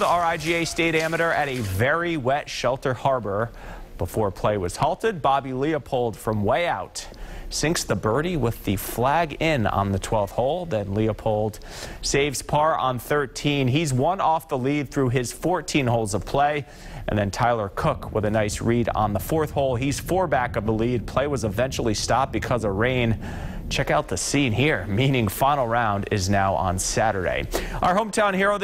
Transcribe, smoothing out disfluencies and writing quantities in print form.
The RIGA State Amateur at a very wet Shelter Harbor. Before play was halted, Bobby Leopold from way out sinks the birdie with the flag in on the 12th hole. Then Leopold saves par on 13. He's one off the lead through his 14 holes of play. And then Tyler Cook with a nice read on the 4th hole. He's 4 back of the lead. Play was eventually stopped because of rain. Check out the scene here, meaning final round is now on Saturday. Our hometown hero